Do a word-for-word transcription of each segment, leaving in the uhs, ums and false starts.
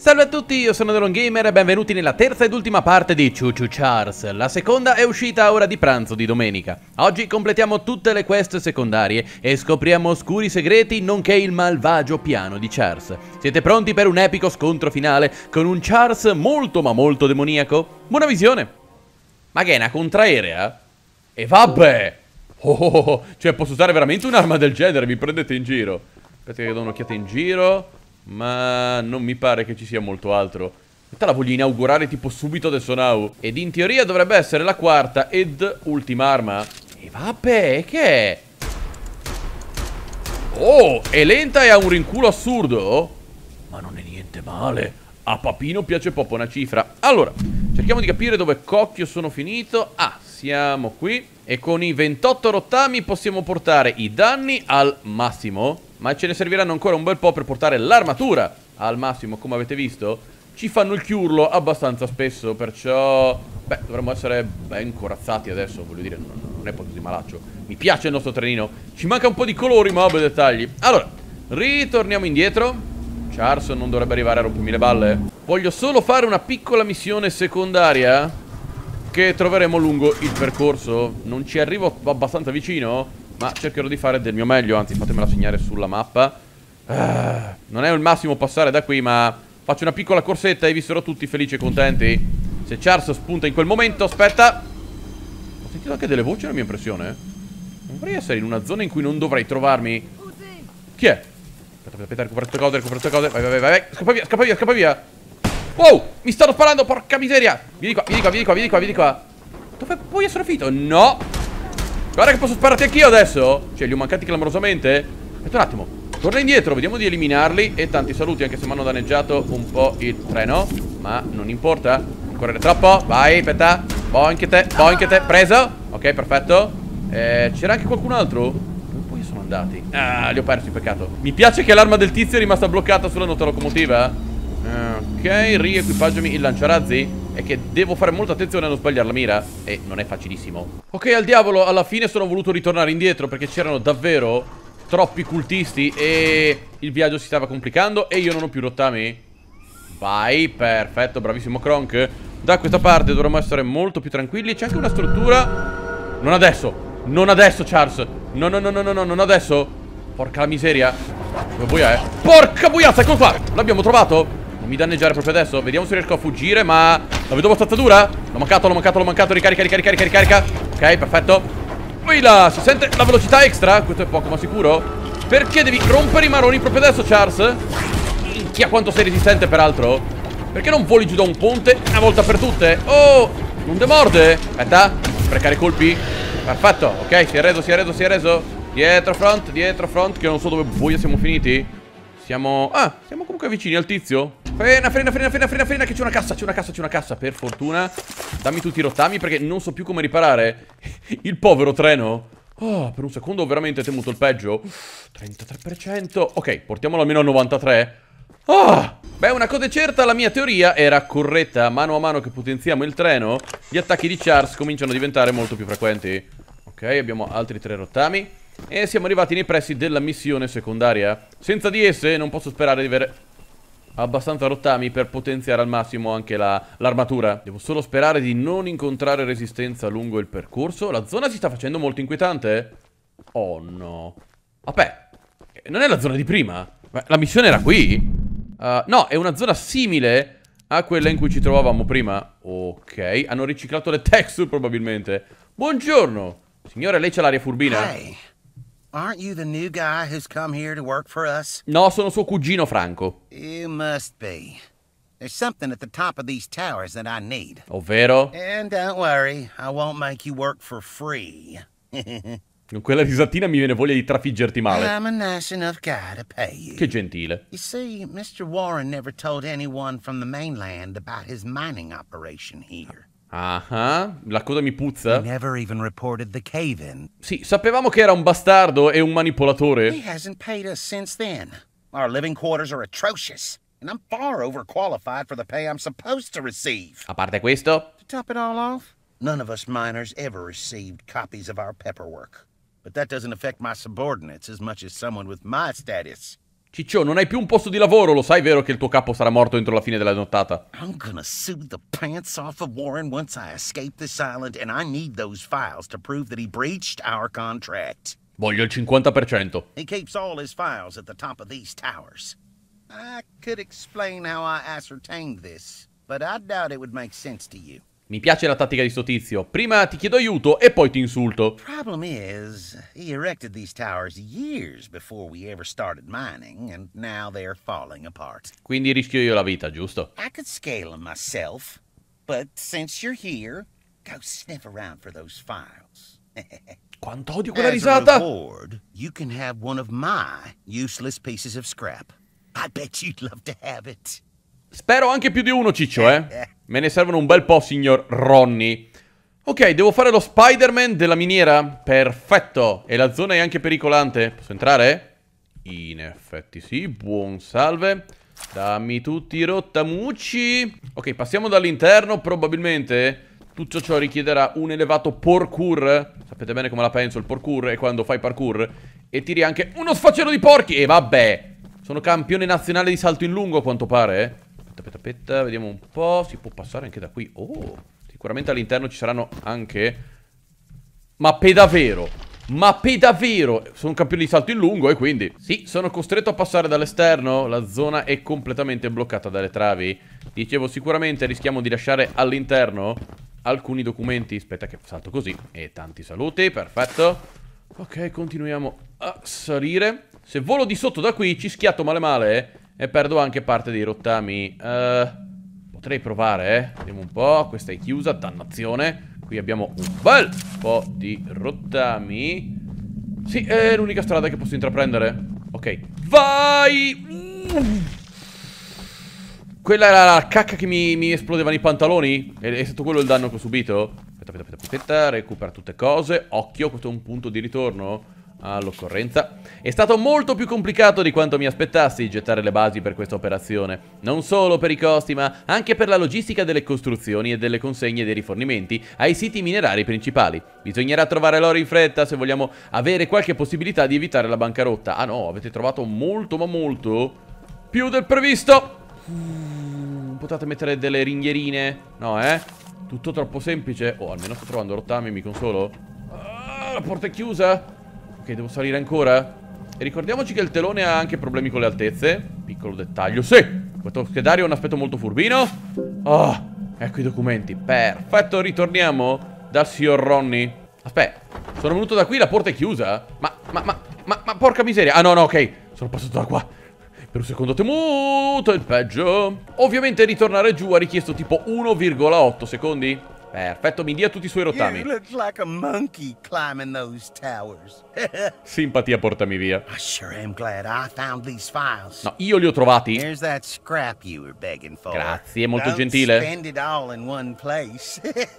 Salve a tutti, io sono DeLongGamer e benvenuti nella terza ed ultima parte di ChuChu Charles. La seconda è uscita a ora di pranzo di domenica. Oggi completiamo tutte le quest secondarie e scopriamo oscuri segreti nonché il malvagio piano di Charles. Siete pronti per un epico scontro finale con un Charles molto ma molto demoniaco? Buona visione! Ma che è una contraerea? E vabbè! Oh, oh, oh, cioè posso usare veramente un'arma del genere, mi prendete in giro. Aspetta che do un'occhiata in giro. Ma non mi pare che ci sia molto altro. Questa la voglio inaugurare tipo subito adesso now. Ed in teoria dovrebbe essere la quarta ed ultima arma. E vabbè, che è? Oh, è lenta e ha un rinculo assurdo? Ma non è niente male. A Papino piace proprio una cifra. Allora, cerchiamo di capire dove cocchio sono finito. Ah, siamo qui. E con i ventotto rottami possiamo portare i danni al massimo. Ma ce ne serviranno ancora un bel po' per portare l'armatura al massimo, come avete visto. Ci fanno il chiurlo abbastanza spesso, perciò... Beh, dovremmo essere ben corazzati adesso, voglio dire, non, non è poi così malaccio. Mi piace il nostro trenino. Ci manca un po' di colori, ma vabbè dettagli. Allora, ritorniamo indietro. Charles non dovrebbe arrivare a rompermi le balle. Voglio solo fare una piccola missione secondaria che troveremo lungo il percorso. Non ci arrivo abbastanza vicino, ma cercherò di fare del mio meglio. Anzi, fatemela segnare sulla mappa. ah, Non è il massimo passare da qui, ma faccio una piccola corsetta e vi sarò tutti felici e contenti. Se Charles spunta in quel momento, aspetta. Ho sentito anche delle voci, la mia impressione. Non vorrei essere in una zona in cui non dovrei trovarmi. Chi è? Aspetta, aspetta, aspetta, recupero tutte cose, recupero tutte cose. Vai, vai, vai, vai, scappa via, scappa via, scappa via. Wow, mi stanno sparando, porca miseria. Vieni qua, vieni qua, vieni qua, vieni qua, vieni qua. Dove puoi essere finito? No. Guarda che posso spararti anch'io adesso. Cioè, li ho mancati clamorosamente. Aspetta un attimo, torna indietro, vediamo di eliminarli. E tanti saluti, anche se mi hanno danneggiato un po' il treno. Ma non importa, non correre troppo. Vai, aspetta, boinchete, boinchete, preso. Ok, perfetto. eh, C'era anche qualcun altro? Dove poi sono andati? Ah, li ho persi, peccato. Mi piace che l'arma del tizio è rimasta bloccata sulla nota locomotiva. Ok, riequipaggiami il lanciarazzi. È che devo fare molta attenzione a non sbagliare la mira. E non è facilissimo. Ok, al diavolo, alla fine sono voluto ritornare indietro perché c'erano davvero troppi cultisti e il viaggio si stava complicando e io non ho più rottami. Vai, perfetto, bravissimo Kronk. Da questa parte dovremmo essere molto più tranquilli. C'è anche una struttura. Non adesso, non adesso Charles. No, no, no, no, no, no, non adesso. Porca la miseria. Dove boia è? Porca boiazza, eccolo qua. L'abbiamo trovato. Non mi danneggiare proprio adesso. Vediamo se riesco a fuggire, ma la vedo abbastanza dura. L'ho mancato, l'ho mancato, l'ho mancato. Ricarica, ricarica, ricarica, ricarica. Ok, perfetto. Poi là, si sente la velocità extra. Questo è poco ma sicuro. Perché devi rompere i maroni proprio adesso, Charles? Minchia, quanto sei resistente, peraltro. Perché non voli giù da un ponte una volta per tutte? Oh, non demorde. Aspetta, sprecare colpi. Perfetto, ok, si è reso, si è reso, si è reso. Dietro front, dietro front. Che non so dove boia siamo finiti. Siamo... Ah, siamo comunque vicini al tizio. Frena, frena, frena, frena, frena, frena. Che c'è una cassa, c'è una cassa, c'è una cassa. Per fortuna. Dammi tutti i rottami perché non so più come riparare il povero treno. Oh, per un secondo ho veramente temuto il peggio. trentatré per cento. Ok, portiamolo almeno a novantatré. Oh, beh, una cosa è certa, la mia teoria era corretta. Mano a mano che potenziamo il treno, gli attacchi di Charles cominciano a diventare molto più frequenti. Ok, abbiamo altri tre rottami. E siamo arrivati nei pressi della missione secondaria. Senza di esse non posso sperare di avere abbastanza rottami per potenziare al massimo anche l'armatura. Devo solo sperare di non incontrare resistenza lungo il percorso. La zona si sta facendo molto inquietante. Oh no. Vabbè, non è la zona di prima. La missione era qui? Uh, no, è una zona simile a quella in cui ci trovavamo prima. Ok, hanno riciclato le texture probabilmente. Buongiorno. Signore, lei c'ha l'aria furbina? Hey. Aren't you the new guy who's come here to work for us? No, sono suo cugino Franco. You must be. There's something at the top of these towers that I need. Ovvero? And don't worry, I won't make you work for free. Con quella risatina mi viene voglia di trafiggerti male. I'm a nice enough guy to pay you. Che gentile. You see, mister Warren never told anyone from the mainland about his mining operation here. Ah, uh-huh. La cosa mi puzza. He never even reported the cave-in. Sì, sapevamo che era un bastardo e un manipolatore. He hasn't paid us since then. Our living quarters are atrocious, and I'm far overqualified for the pay I'm supposed to receive. A parte questo, To top it all off, none of us miners ever received copies of our paperwork. But that doesn't affect my subordinates as much as someone with my status. Ciccio, non hai più un posto di lavoro, lo sai vero che il tuo capo sarà morto entro la fine della nottata? I'm gonna sue the pants off of Warren once I escape this island, and I need those files to prove that he breached our contract. Voglio il cinquanta per cento. He keeps all his files at the top of these towers. I could explain how I ascertained this, but I doubt it would make sense to you. Mi piace la tattica di sto tizio. Prima ti chiedo aiuto e poi ti insulto. Problem is, he erected these towers years before we ever started mining, and now they're falling apart. Quindi rischio io la vita, giusto? I could scale them myself, but since you're here, go sniff around for those files. Quanto odio quella As a risata! reward, you can have one of my useless pieces of scrap. I bet you'd love to have it. Spero anche più di uno, Ciccio, eh. Me ne servono un bel po', signor Ronny. Ok, devo fare lo Spider-Man della miniera. Perfetto. E la zona è anche pericolante. Posso entrare? In effetti sì. Buon salve. Dammi tutti i rottamucci. Ok, passiamo dall'interno. Probabilmente tutto ciò richiederà un elevato parkour. Sapete bene come la penso, il parkour è quando fai parkour e tiri anche uno sfacelo di porchi. E vabbè, sono campione nazionale di salto in lungo a quanto pare, eh. Aspetta, aspetta, aspetta, vediamo un po'. Si può passare anche da qui. Oh, sicuramente all'interno ci saranno anche mappe davvero. Mappe davvero. Sono un campione di salto in lungo e quindi sì, sono costretto a passare dall'esterno. La zona è completamente bloccata dalle travi. Dicevo, sicuramente rischiamo di lasciare all'interno alcuni documenti. Aspetta che salto così. E tanti saluti, perfetto. Ok, continuiamo a salire. Se volo di sotto da qui ci schiatto male male e perdo anche parte dei rottami. uh, Potrei provare, eh. Vediamo un po'. Questa è chiusa, dannazione. Qui abbiamo un bel po' di rottami. Sì, è l'unica strada che posso intraprendere. Ok, vai! uh. Quella era la cacca che mi, mi esplodevano i pantaloni? È, è stato quello il danno che ho subito? Aspetta, aspetta, aspetta, aspetta. Recupera tutte cose. Occhio, questo è un punto di ritorno all'occorrenza. È stato molto più complicato di quanto mi aspettassi gettare le basi per questa operazione. Non solo per i costi, ma anche per la logistica delle costruzioni e delle consegne dei rifornimenti ai siti minerari principali. Bisognerà trovare l'oro in fretta se vogliamo avere qualche possibilità di evitare la bancarotta. Ah no, avete trovato molto ma molto più del previsto. Mm, potete mettere delle ringhierine? No, eh? Tutto troppo semplice. Oh, almeno sto trovando rottami, mi consolo. Ah, la porta è chiusa. Ok, devo salire ancora. E ricordiamoci che il telone ha anche problemi con le altezze. Piccolo dettaglio. Sì, questo schedario ha un aspetto molto furbino. Oh, ecco i documenti. Perfetto, ritorniamo dal signor Ronny. Aspetta, sono venuto da qui, la porta è chiusa? Ma, ma, ma, ma, ma porca miseria. Ah no, no, ok, sono passato da qua. Per un secondo temuto, il peggio. Ovviamente ritornare giù ha richiesto tipo uno virgola otto secondi. Perfetto, mi dia tutti i suoi rottami. You look like a monkey climbing those towers. Simpatia, portami via. I sure am glad I found these files. No, io li ho trovati. Here's that scrap you were begging for. Grazie, molto Don't gentile. spend it all in one place.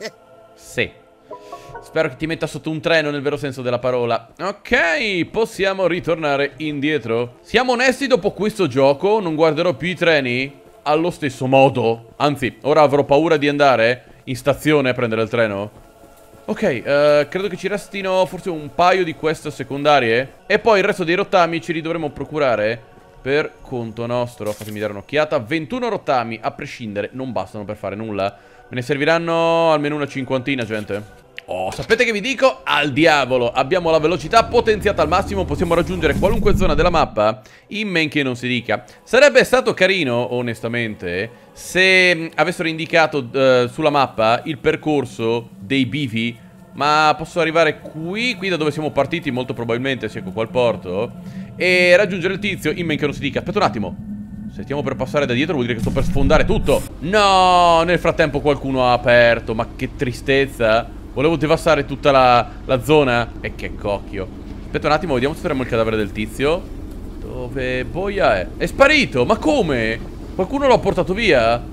Sì. Spero che ti metta sotto un treno nel vero senso della parola. Ok, possiamo ritornare indietro. Siamo onesti, dopo questo gioco non guarderò più i treni allo stesso modo. Anzi, ora avrò paura di andare in stazione a prendere il treno. Ok, uh, credo che ci restino forse un paio di queste secondarie. E poi il resto dei rottami ce li dovremo procurare per conto nostro. Fatemi dare un'occhiata. ventuno rottami, a prescindere, non bastano per fare nulla. Me ne serviranno almeno una cinquantina, gente. Oh, sapete che vi dico? Al diavolo, abbiamo la velocità potenziata al massimo, possiamo raggiungere qualunque zona della mappa, in men che non si dica. Sarebbe stato carino, onestamente, se avessero indicato uh, sulla mappa il percorso dei bivi, ma posso arrivare qui, qui da dove siamo partiti, molto probabilmente, sia con quel porto, e raggiungere il tizio, in men che non si dica. Aspetta un attimo, se stiamo per passare da dietro vuol dire che sto per sfondare tutto. No, nel frattempo qualcuno ha aperto, ma che tristezza. Volevo devastare tutta la, la zona. E che cocchio. Aspetta un attimo, vediamo se troviamo il cadavere del tizio. Dove boia è? È sparito, ma come? Qualcuno l'ha portato via?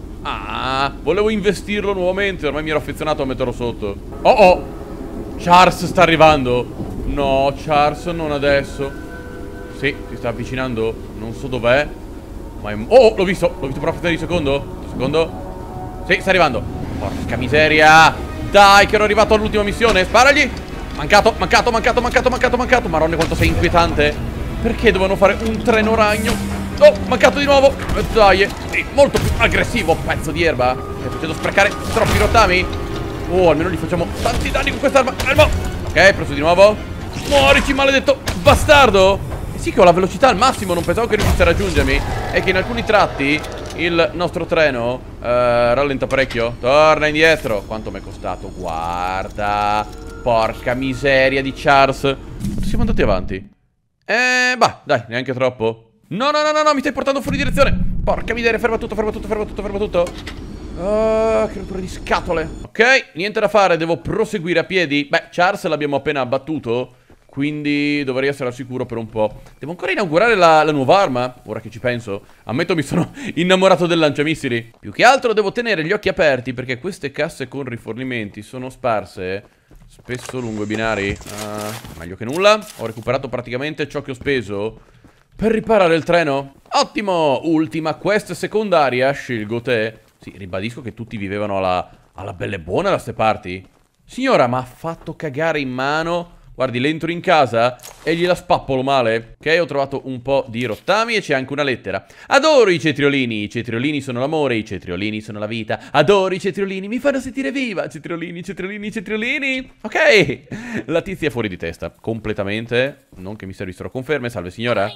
Ah, volevo investirlo nuovamente. Ormai mi ero affezionato a metterlo sotto. Oh oh, Charles sta arrivando. No, Charles, non adesso. Sì, si sta avvicinando. Non so dov'è, ma è... Oh, l'ho visto, l'ho visto proprio per un secondo. Un secondo. Sì, sta arrivando. Porca miseria. Dai, che ero arrivato all'ultima missione. Sparagli. Mancato, mancato, mancato, mancato, mancato, mancato. Maronna, quanto sei inquietante. Perché dovevano fare un treno ragno? Oh, mancato di nuovo. Eh, dai, sì, molto più aggressivo, pezzo di erba. Stai facendo sprecare troppi rottami. Oh, almeno gli facciamo tanti danni con quest'arma. Arma. Ok, preso di nuovo. Muorici, maledetto bastardo. E sì che ho la velocità al massimo, non pensavo che riuscisse a raggiungermi. E che in alcuni tratti il nostro treno eh, rallenta parecchio. Torna indietro. Quanto mi è costato? Guarda. Porca miseria di Charles. Quanto siamo andati avanti? Eh, bah, dai, neanche troppo. No, no, no, no, no, mi stai portando fuori direzione. Porca miseria, ferma tutto, ferma tutto, ferma tutto, ferma tutto. Uh, che rottura di scatole. Ok, niente da fare, devo proseguire a piedi. Beh, Charles l'abbiamo appena abbattuto, quindi dovrei essere al sicuro per un po'. Devo ancora inaugurare la, la nuova arma, ora che ci penso. Ammetto mi sono innamorato del lanciamissili. Più che altro devo tenere gli occhi aperti, perché queste casse con rifornimenti sono sparse spesso lungo i binari. uh, Meglio che nulla. Ho recuperato praticamente ciò che ho speso per riparare il treno. Ottimo, ultima quest secondaria, scelgo te. Sì, ribadisco che tutti vivevano alla, alla bella e buona da ste parti. Signora, ma ha fatto cagare in mano. Guardi, le entro in casa e gliela spappolo male. Ok, ho trovato un po' di rottami e c'è anche una lettera. Adoro i cetriolini, i cetriolini sono l'amore, i cetriolini sono la vita. Adoro i cetriolini, mi fanno sentire viva. Cetriolini, cetriolini, cetriolini. Ok, la tizia è fuori di testa, completamente. Non che mi servissero conferme, salve signora.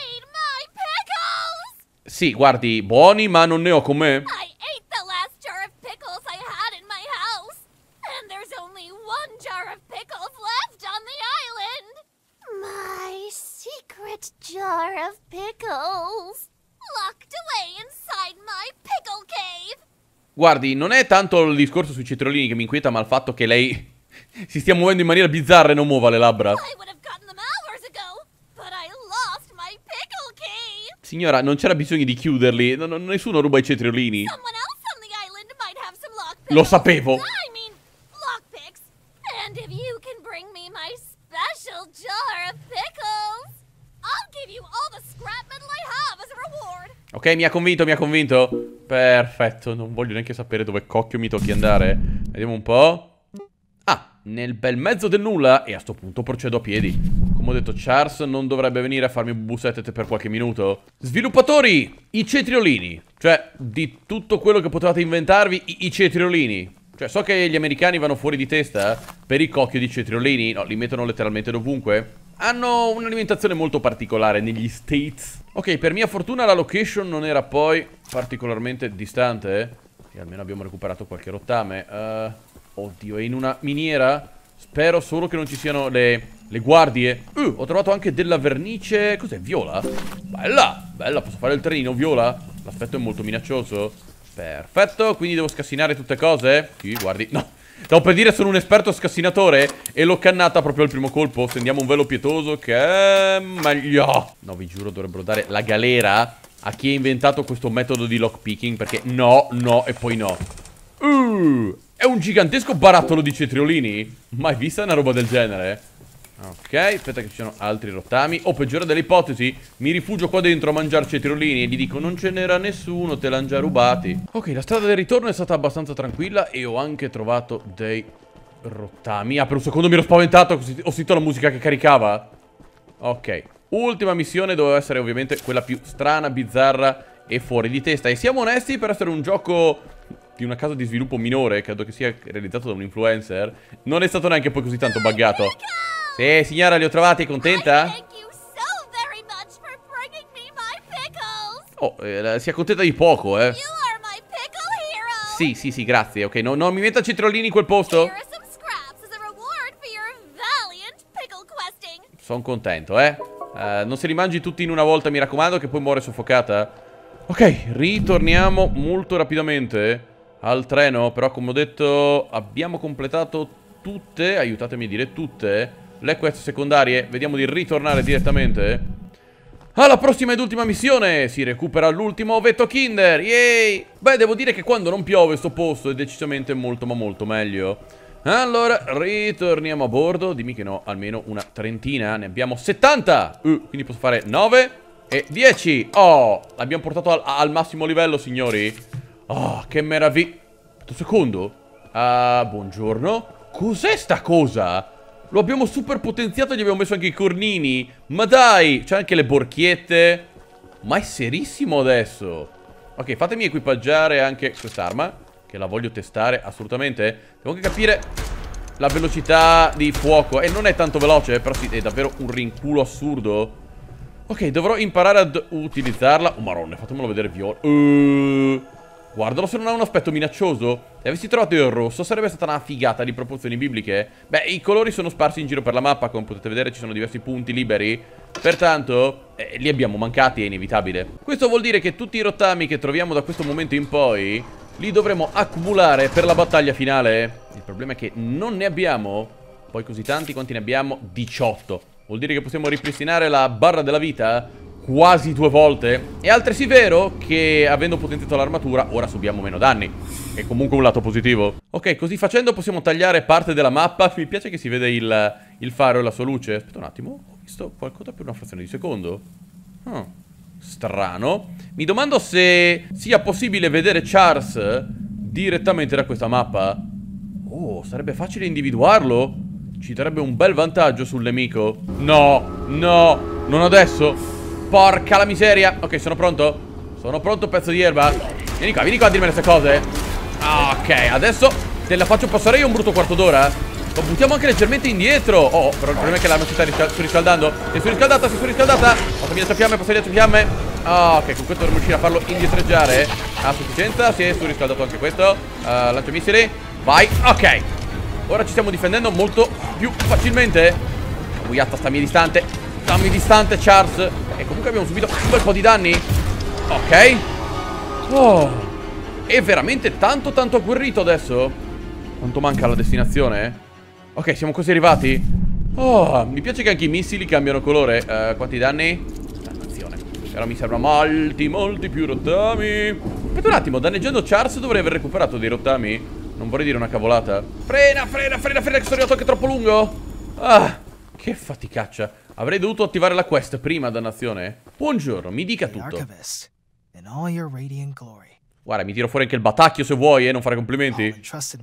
Sì, guardi, buoni ma non ne ho con me. Jar of pickles locked away inside my pickle cave. Guardi, non è tanto il discorso sui cetriolini che mi inquieta, ma il fatto che lei si stia muovendo in maniera bizzarra e non muova le labbra. Signora, non c'era bisogno di chiuderli. No, no, nessuno ruba i cetriolini. Lo sapevo. Ok, mi ha convinto, mi ha convinto. Perfetto, non voglio neanche sapere dove cocchio mi tocchi andare. Vediamo un po'. Ah, nel bel mezzo del nulla. E a sto punto procedo a piedi. Come ho detto, Charles non dovrebbe venire a farmi bussette per qualche minuto. Sviluppatori, i cetriolini. Cioè, di tutto quello che potevate inventarvi, i, i cetriolini. Cioè, so che gli americani vanno fuori di testa per i cocchio di cetriolini. No, li mettono letteralmente dovunque. Hanno un'alimentazione molto particolare negli States. Ok, per mia fortuna la location non era poi particolarmente distante. E almeno abbiamo recuperato qualche rottame. uh, Oddio, è in una miniera. Spero solo che non ci siano le, le guardie. Uh, ho trovato anche della vernice. Cos'è? Viola? Bella, bella, posso fare il trenino viola? L'aspetto è molto minaccioso. Perfetto, quindi devo scassinare tutte cose. Sì, guardi, no, stavo per dire sono un esperto scassinatore e l'ho cannata proprio al primo colpo. Stendiamo un velo pietoso che è meglio. No, vi giuro dovrebbero dare la galera a chi ha inventato questo metodo di lockpicking, perché no, no e poi no. Uh, è un gigantesco barattolo di cetriolini. Mai vista una roba del genere? Ok, aspetta che ci sono altri rottami. O peggiore delle ipotesi, mi rifugio qua dentro a mangiare cetriolini e gli dico non ce n'era nessuno, te l'hanno già rubati. Ok, la strada del ritorno è stata abbastanza tranquilla e ho anche trovato dei rottami. Ah, per un secondo mi ero spaventato, ho sentito la musica che caricava. Ok, ultima missione doveva essere ovviamente quella più strana, bizzarra e fuori di testa. E siamo onesti, per essere un gioco di una casa di sviluppo minore, credo che sia realizzato da un influencer, non è stato neanche poi così tanto buggato. Sì, signora, li ho trovati, contenta? Oh, eh, si accontenta di poco, eh. Sì, sì, sì, grazie. Ok, no, non mi metta cetriolini in quel posto. Sono contento, eh. Uh, non se li mangi tutti in una volta, mi raccomando, che poi muore soffocata. Ok, ritorniamo molto rapidamente al treno. Però, come ho detto, abbiamo completato tutte, aiutatemi a dire tutte, le quest secondarie. Vediamo di ritornare direttamente alla prossima ed ultima missione. Si recupera l'ultimo ovetto Kinder. Yay! Beh, devo dire che quando non piove sto posto è decisamente molto ma molto meglio. Allora, ritorniamo a bordo. Dimmi che no, almeno una trentina. Ne abbiamo settanta. uh, Quindi posso fare nove e dieci. Oh, l'abbiamo portato al, al massimo livello, signori. Oh, che meraviglia. Un secondo. uh, Buongiorno. Cos'è sta cosa? Lo abbiamo super potenziato, gli abbiamo messo anche i cornini. Ma dai, c'è anche le borchiette. Ma è serissimo adesso. Ok, fatemi equipaggiare anche quest'arma, che la voglio testare assolutamente. Devo anche capire la velocità di fuoco. E non è tanto veloce, però sì, è davvero un rinculo assurdo. Ok, dovrò imparare ad utilizzarla. Oh maronna, fatemelo vedere viola. uh, Guardalo se non ha un aspetto minaccioso. Se avessi trovato il rosso sarebbe stata una figata di proporzioni bibliche. Beh, i colori sono sparsi in giro per la mappa. Come potete vedere ci sono diversi punti liberi. Pertanto, eh, li abbiamo mancati, è inevitabile. Questo vuol dire che tutti i rottami che troviamo da questo momento in poi li dovremo accumulare per la battaglia finale. Il problema è che non ne abbiamo poi così tanti. Quanti ne abbiamo? diciotto. Vuol dire che possiamo ripristinare la barra della vita quasi due volte. È altresì vero che avendo potenziato l'armatura ora subiamo meno danni, che è comunque un lato positivo. Ok, così facendo possiamo tagliare parte della mappa. Mi piace che si vede il, il faro e la sua luce. Aspetta un attimo, ho visto qualcosa per una frazione di secondo. oh, Strano. Mi domando se sia possibile vedere Charles direttamente da questa mappa. Oh, sarebbe facile individuarlo. Ci darebbe un bel vantaggio sul nemico. No, no, non adesso. Porca la miseria. Ok, sono pronto? Sono pronto, pezzo di erba. Vieni qua, vieni qua a dirmi queste cose. Ok, adesso te la faccio passare io un brutto quarto d'ora. Lo buttiamo anche leggermente indietro. Oh, però il problema è che l'arma si sta riscal surriscaldando. Si è surriscaldata, si è surriscaldata. Passami le fiamme, passami le fiamme. Oh, ok, con questo dovremmo riuscire a farlo indietreggiare a sufficienza. Si è surriscaldato anche questo. uh, Lanciamissili. Vai, ok. Ora ci stiamo difendendo molto più facilmente. Buiatta, stammi distante. Stammi distante, Charles. E comunque abbiamo subito un bel po' di danni. Ok. Oh, è veramente tanto tanto agguerrito adesso. Quanto manca alla destinazione? Ok, siamo quasi arrivati. Oh, mi piace che anche i missili cambiano colore. uh, Quanti danni? Dannazione. Però mi servono molti, molti più rottami. Aspetta un attimo, danneggiando Charles dovrei aver recuperato dei rottami. Non vorrei dire una cavolata. Frena, frena, frena, frena, che sono arrivato anche troppo lungo. Ah, che faticaccia. Avrei dovuto attivare la quest prima, dannazione. Buongiorno, mi dica tutto. Guarda, mi tiro fuori anche il batacchio se vuoi, eh, non fare complimenti.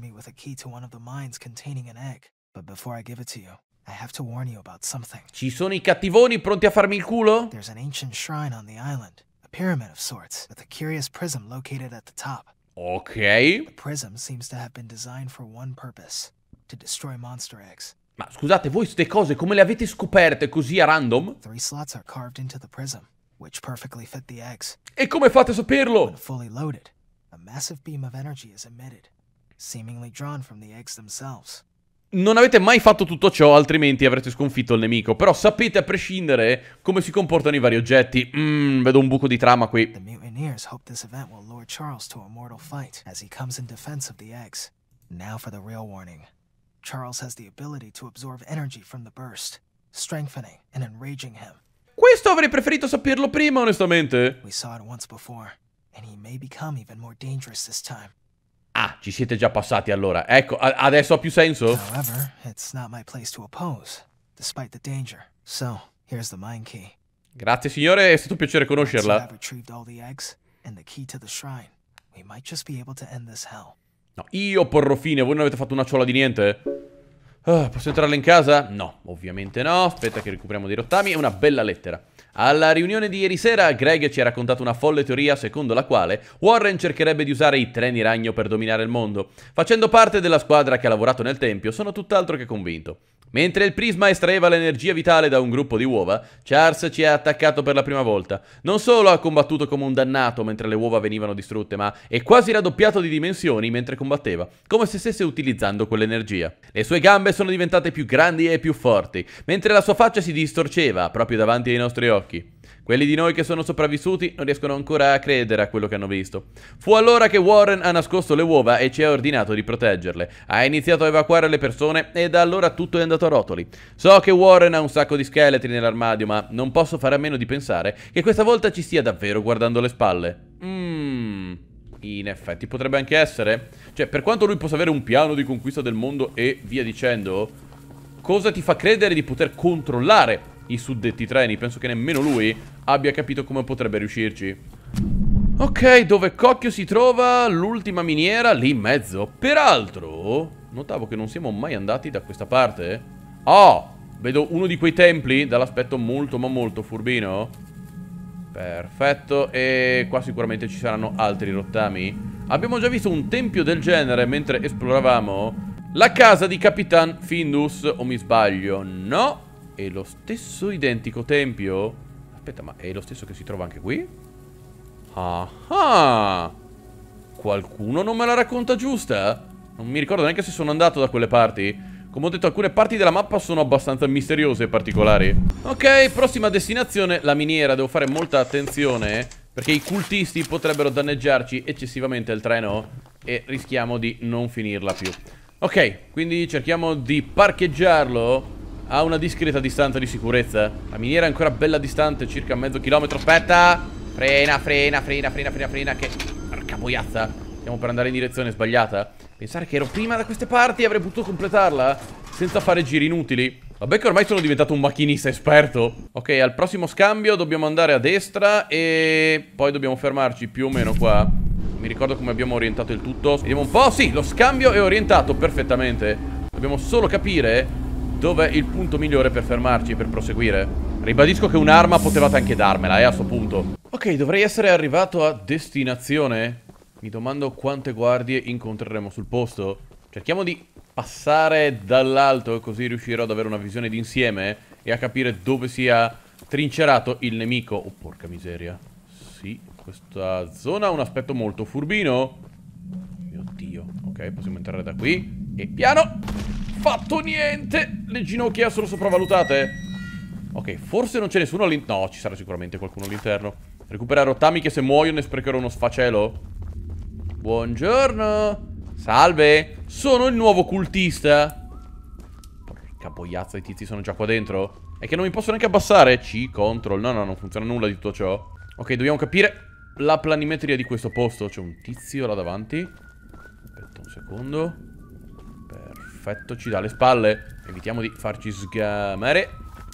Ci sono i cattivoni pronti a farmi il culo? There's an ancient shrine on the island, a pyramid of sorts, with a curious prism located at the top. Ok. The prism seems to have been designed for one purpose, to destroy monster eggs. Ma scusate, voi ste cose come le avete scoperte così a random? Three slots are carved into the prism, which perfectly fit the eggs. E come fate a saperlo? When fully loaded, a massive beam of energy is emitted, seemingly drawn from the eggs themselves. Non avete mai fatto tutto ciò, altrimenti avrete sconfitto il nemico. Però sapete a prescindere come si comportano i vari oggetti. Mmm, vedo un buco di trama qui. The mutineers hope this event will lure Charles to a mortal fight as he comes in defense of the eggs. Now for the real warning. Charles has the ability to absorb energy from the burst, strengthening and enraging him. Questo avrei preferito saperlo prima, onestamente. We saw it once before, and he may become even more dangerous this time. Ah, ci siete già passati allora. Ecco, adesso ha più senso? However, it's not my place to oppose, despite the danger. So, here's the mine key. Grazie signore, è stato un piacere conoscerla. Once you have retrieved all the eggs and the key to the shrine, we might just be able to end this hell. No, io porrò fine, voi non avete fatto una ciola di niente. Uh, posso entrarle in casa? No, ovviamente no. Aspetta che recuperiamo dei rottami. È una bella lettera. Alla riunione di ieri sera Greg ci ha raccontato una folle teoria secondo la quale Warren cercherebbe di usare i treni ragno per dominare il mondo. Facendo parte della squadra che ha lavorato nel tempio, sono tutt'altro che convinto. Mentre il prisma estraeva l'energia vitale da un gruppo di uova, Charles ci ha attaccato per la prima volta. Non solo ha combattuto come un dannato mentre le uova venivano distrutte, ma è quasi raddoppiato di dimensioni mentre combatteva, come se stesse utilizzando quell'energia. Le sue gambe sono diventate più grandi e più forti, mentre la sua faccia si distorceva proprio davanti ai nostri occhi. Quelli di noi che sono sopravvissuti non riescono ancora a credere a quello che hanno visto. Fu allora che Warren ha nascosto le uova e ci ha ordinato di proteggerle. Ha iniziato a evacuare le persone e da allora tutto è andato a rotoli. So che Warren ha un sacco di scheletri nell'armadio, ma non posso fare a meno di pensare che questa volta ci stia davvero guardando le spalle. Mmm... In effetti potrebbe anche essere. Cioè, per quanto lui possa avere un piano di conquista del mondo e via dicendo, cosa ti fa credere di poter controllare i suddetti treni? Penso che nemmeno lui abbia capito come potrebbe riuscirci. Ok, dove cocchio si trova l'ultima miniera? Lì in mezzo. Peraltro, notavo che non siamo mai andati da questa parte. Oh, vedo uno di quei templi dall'aspetto molto ma molto furbino. Perfetto. E qua sicuramente ci saranno altri rottami. Abbiamo già visto un tempio del genere mentre esploravamo la casa di Capitan Findus, o mi sbaglio? No, è lo stesso identico tempio. Aspetta, ma è lo stesso che si trova anche qui? Ah ah. Qualcuno non me la racconta giusta? Non mi ricordo neanche se sono andato da quelle parti. Come ho detto, alcune parti della mappa sono abbastanza misteriose e particolari. Ok, prossima destinazione, la miniera. Devo fare molta attenzione perché i cultisti potrebbero danneggiarci eccessivamente il treno e rischiamo di non finirla più. Ok, quindi cerchiamo di parcheggiarlo a una discreta distanza di sicurezza. La miniera è ancora bella distante, circa mezzo chilometro. Aspetta! Frena, frena, frena, frena, frena, frena. Che... porca boiazza. Stiamo per andare in direzione sbagliata. Pensare che ero prima da queste parti e avrei potuto completarla senza fare giri inutili. Vabbè che ormai sono diventato un macchinista esperto. Ok, al prossimo scambio dobbiamo andare a destra e poi dobbiamo fermarci più o meno qua. Non mi ricordo come abbiamo orientato il tutto. Vediamo un po'. Sì, lo scambio è orientato perfettamente. Dobbiamo solo capire dov'è il punto migliore per fermarci e per proseguire. Ribadisco che un'arma potevate anche darmela, eh, a sto punto. Ok, dovrei essere arrivato a destinazione. Mi domando quante guardie incontreremo sul posto. Cerchiamo di passare dall'alto, così riuscirò ad avere una visione d'insieme e a capire dove sia trincerato il nemico. Oh, porca miseria. Sì, questa zona ha un aspetto molto furbino. Mio Dio. Ok, possiamo entrare da qui. E piano. Fatto niente. Le ginocchia sono sopravvalutate. Ok, forse non c'è nessuno all'interno. No, ci sarà sicuramente qualcuno all'interno. Recuperare rottami che se muoio ne sprecherò uno sfacelo. Buongiorno. Salve. Sono il nuovo cultista. Porca boiazza, i tizi sono già qua dentro. È che non mi posso neanche abbassare. C, control. No, no, non funziona nulla di tutto ciò. Ok, dobbiamo capire la planimetria di questo posto. C'è un tizio là davanti. Aspetta un secondo. Perfetto, ci dà le spalle. Evitiamo di farci sgamare.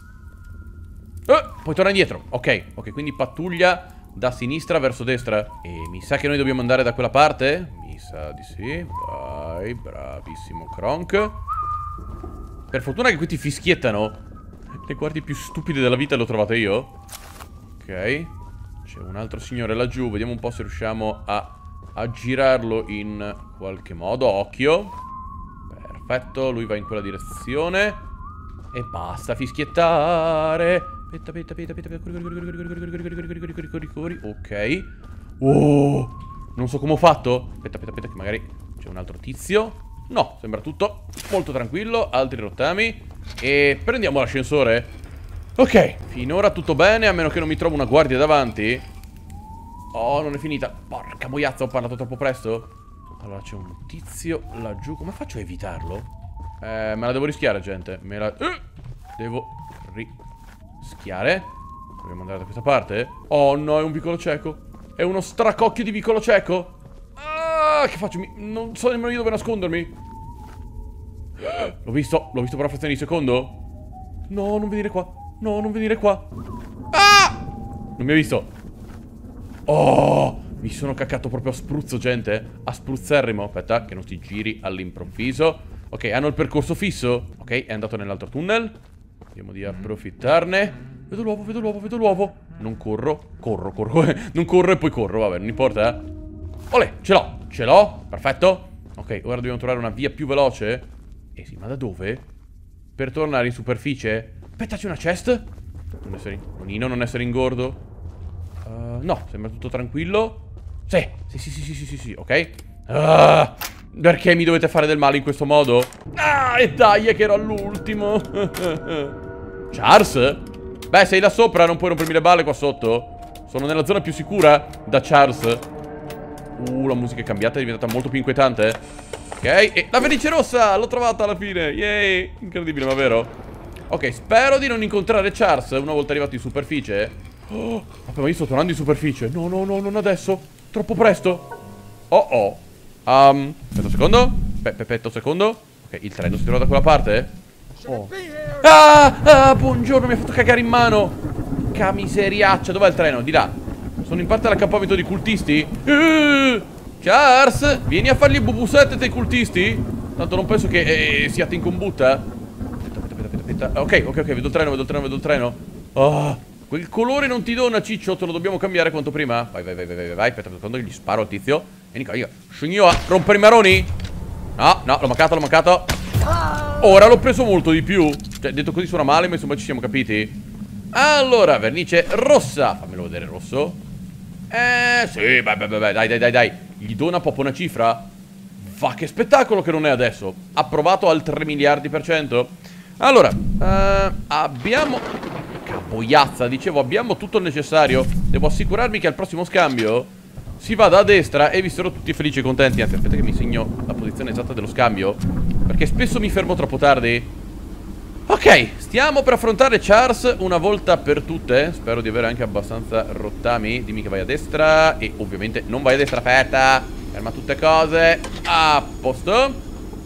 Eh, poi torna indietro. Ok, ok, quindi pattuglia da sinistra verso destra. E mi sa che noi dobbiamo andare da quella parte. Mi sa di sì. Vai, bravissimo Kronk. Per fortuna che qui ti fischiettano. Le guardie più stupide della vita le ho trovate io. Ok. C'è un altro signore laggiù. Vediamo un po' se riusciamo a, a girarlo in qualche modo. Occhio. Perfetto, lui va in quella direzione. E basta fischiettare. Aspetta, aspetta, aspetta, aspetta. Corri, corri, corri, corri, corri, corri, corri, corri, corri. Ok. Oh, non so come ho fatto. Aspetta, aspetta, aspetta, che magari c'è un altro tizio. No, sembra tutto molto tranquillo. Altri rottami. E prendiamo l'ascensore. Ok, finora tutto bene, a meno che non mi trovo una guardia davanti. Oh, non è finita. Porca boiazza, ho parlato troppo presto. Allora, c'è un tizio laggiù. Come faccio a evitarlo? Eh, me la devo rischiare, gente. Me la... Eh, devo rischiare. Dobbiamo andare da questa parte? Oh no, è un vicolo cieco. È uno stracocchio di vicolo cieco. Ah, che faccio? Mi... Non so nemmeno io dove nascondermi. L'ho visto, l'ho visto per una frazione di secondo. No, non venire qua. No, non venire qua. Ah! Non mi ha visto. Oh, mi sono caccato proprio a spruzzo, gente. A spruzzerrimo. Aspetta, che non ti giri all'improvviso. Ok, hanno il percorso fisso. Ok, è andato nell'altro tunnel. Vediamo di approfittarne. Vedo l'uovo, vedo l'uovo, vedo l'uovo. Non corro, corro, corro. Non corro e poi corro, vabbè, non importa, eh. Olè, ce l'ho, ce l'ho, perfetto. Ok, ora dobbiamo trovare una via più veloce. Eh sì, ma da dove? Per tornare in superficie. Aspetta, c'è una chest? Non essere... Nino, non essere ingordo. uh, No, sembra tutto tranquillo. Sì, sì, sì, sì, sì, sì, sì, sì. Ok. uh, Perché mi dovete fare del male in questo modo? Ah, e dai, è che ero all'ultimo. Charles? Beh, sei là sopra, non puoi rompermi le balle qua sotto. Sono nella zona più sicura da Charles. Uh, la musica è cambiata, è diventata molto più inquietante. Ok, e la Fenice rossa, l'ho trovata alla fine. Yay, incredibile, ma vero? Ok, spero di non incontrare Charles una volta arrivato in superficie. Oh, vabbè, ma io sto tornando in superficie. No, no, no, non adesso. Troppo presto. Oh, oh. Um, aspetta un secondo. Aspetta un secondo. Ok, il treno si trova da quella parte? Oh. Ah, ah, buongiorno, mi ha fatto cagare in mano. Ca miseriaccia, dov'è il treno? Di là. Sono in parte all'accampamento dei cultisti. uh, Charles, vieni a fargli bubusette dei cultisti. Tanto non penso che eh, siate in combutta. Aspetta, aspetta, aspetta, Aspetta, ok, ok, ok, vedo il treno, vedo il treno, vedo il treno. Oh, quel colore non ti dona, ciccio, te lo dobbiamo cambiare quanto prima. Vai, vai, vai, vai, vai, vai. Aspetta, quando gli sparo al tizio. Vieni qua, io. Scegno a rompere i maroni. No, no, l'ho mancato, l'ho mancato. Ora l'ho preso molto di più. Cioè, detto così suona male, ma insomma ci siamo capiti. Allora, vernice rossa. Fammelo vedere rosso. Eh, sì, vai, vai, vai, dai, dai, dai, dai. Gli dona proprio una cifra. Va, che spettacolo che non è adesso. Approvato al tre miliardi per cento. Allora, eh, abbiamo... Caboiazza, dicevo, abbiamo tutto il necessario. Devo assicurarmi che al prossimo scambio si vada a destra e vi sarò tutti felici e contenti. Anzi, aspetta che mi segno la posizione esatta dello scambio, perché spesso mi fermo troppo tardi. Ok, stiamo per affrontare Charles una volta per tutte. Spero di avere anche abbastanza rottami. Dimmi che vai a destra. E ovviamente non vai a destra, aperta. Ferma tutte cose. A posto.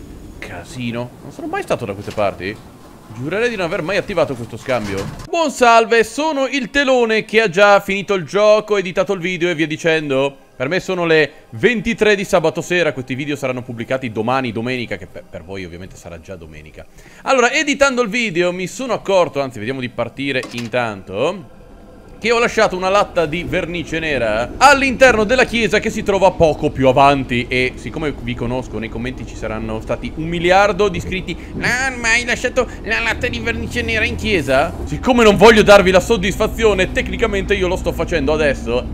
Casino. Non sono mai stato da queste parti. Giurerei di non aver mai attivato questo scambio. Buon salve, sono il telone che ha già finito il gioco, editato il video e via dicendo. Per me sono le ventitré di sabato sera. Questi video saranno pubblicati domani, domenica, che per, per voi ovviamente sarà già domenica. Allora, editando il video mi sono accorto, anzi vediamo di partire intanto, che ho lasciato una latta di vernice nera all'interno della chiesa che si trova poco più avanti. E siccome vi conosco, nei commenti ci saranno stati un miliardo di iscritti. No, ma hai lasciato la latta di vernice nera in chiesa? Siccome non voglio darvi la soddisfazione, tecnicamente io lo sto facendo adesso.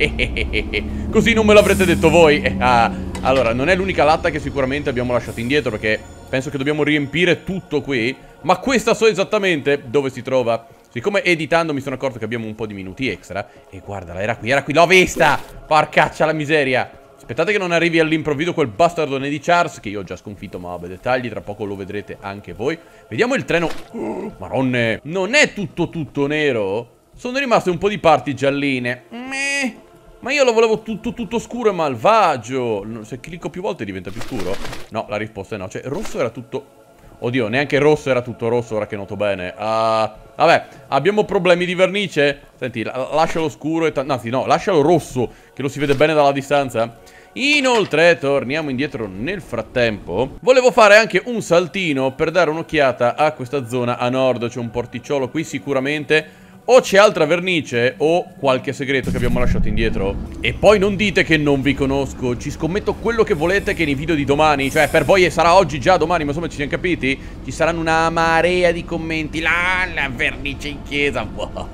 Così non me l'avrete detto voi. Allora, non è l'unica latta che sicuramente abbiamo lasciato indietro, perché penso che dobbiamo riempire tutto qui. Ma questa so esattamente dove si trova. Siccome editando mi sono accorto che abbiamo un po' di minuti extra. E guardala, era qui, era qui, l'ho vista! Porcaccia la miseria. Aspettate che non arrivi all'improvviso quel bastardone di Charles, che io ho già sconfitto, ma vabbè, dettagli, tra poco lo vedrete anche voi. Vediamo il treno. Oh, maronne, non è tutto tutto nero. Sono rimaste un po' di parti gialline. Meh. Ma io lo volevo tutto tutto scuro e malvagio. Se clicco più volte diventa più scuro? No, la risposta è no. Cioè, rosso era tutto... Oddio, neanche rosso era tutto rosso, ora che noto bene. Uh, vabbè, abbiamo problemi di vernice? Senti, la lascialo scuro e... Anzi, no, lascialo rosso, che lo si vede bene dalla distanza. Inoltre, torniamo indietro nel frattempo. Volevo fare anche un saltino per dare un'occhiata a questa zona a nord. C'è un porticciolo qui sicuramente. O c'è altra vernice o qualche segreto che abbiamo lasciato indietro. E poi non dite che non vi conosco. Ci scommetto quello che volete che nei video di domani, cioè per voi sarà oggi già domani, ma insomma ci siamo capiti, ci saranno una marea di commenti. La, la vernice in chiesa.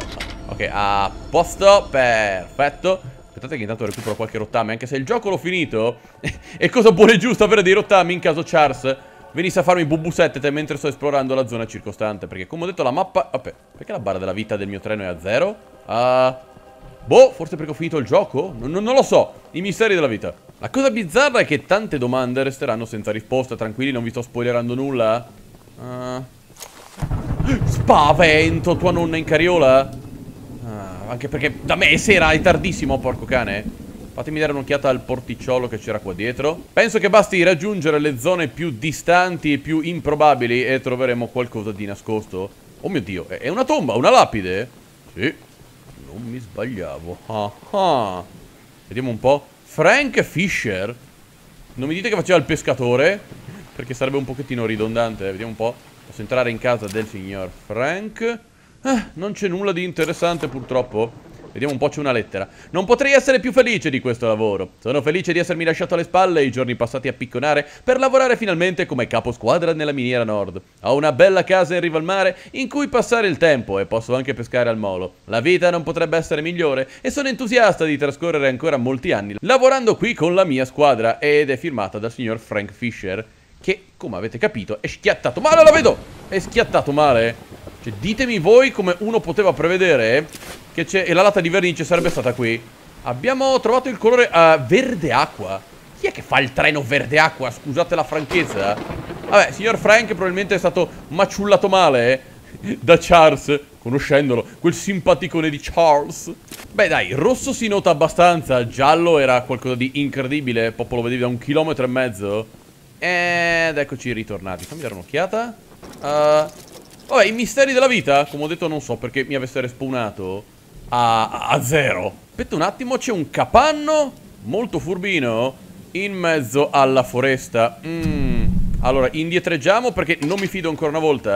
Ok, a posto, perfetto. Aspettate che intanto recupero qualche rottame, anche se il gioco l'ho finito. È cosa buona e giusta avere dei rottami in caso Charles venisse a farmi bubusette mentre sto esplorando la zona circostante. Perché come ho detto la mappa... Vabbè, perché la barra della vita del mio treno è a zero? Uh, boh, forse perché ho finito il gioco? Non, non, non lo so. I misteri della vita. La cosa bizzarra è che tante domande resteranno senza risposta. Tranquilli, non vi sto spoilerando nulla. uh, Spavento, tua nonna in carriola? uh, Anche perché da me è sera, è tardissimo, porco cane. Fatemi dare un'occhiata al porticciolo che c'era qua dietro. Penso che basti raggiungere le zone più distanti e più improbabili e troveremo qualcosa di nascosto. Oh mio Dio, è una tomba, una lapide? Sì, non mi sbagliavo. Ah ah. Vediamo un po'. Frank Fisher. Non mi dite che faceva il pescatore, perché sarebbe un pochettino ridondante. Vediamo un po'. Posso entrare in casa del signor Frank? Eh, non c'è nulla di interessante purtroppo. Vediamo un po', c'è una lettera. Non potrei essere più felice di questo lavoro. Sono felice di essermi lasciato alle spalle i giorni passati a picconare per lavorare finalmente come capo squadra nella miniera nord. Ho una bella casa in riva al mare in cui passare il tempo e posso anche pescare al molo. La vita non potrebbe essere migliore e sono entusiasta di trascorrere ancora molti anni lavorando qui con la mia squadra. Ed è firmata dal signor Frank Fisher, che, come avete capito, è schiattato male. La vedo! È schiattato male. Cioè, ditemi voi come uno poteva prevedere che c'è... E la latta di vernice sarebbe stata qui. Abbiamo trovato il colore uh, verde acqua. Chi è che fa il treno verde acqua? Scusate la franchezza. Vabbè, signor Frank probabilmente è stato maciullato male eh, da Charles, conoscendolo, quel simpaticone di Charles. Beh dai, rosso si nota abbastanza. Giallo era qualcosa di incredibile. Proprio lo vedevi da un chilometro e mezzo. Ed eccoci ritornati. Fammi dare un'occhiata. uh, Vabbè, i misteri della vita, come ho detto, non so perché mi avesse respawnato a, a zero. Aspetta un attimo, c'è un capanno molto furbino in mezzo alla foresta. mm. Allora, indietreggiamo perché non mi fido ancora una volta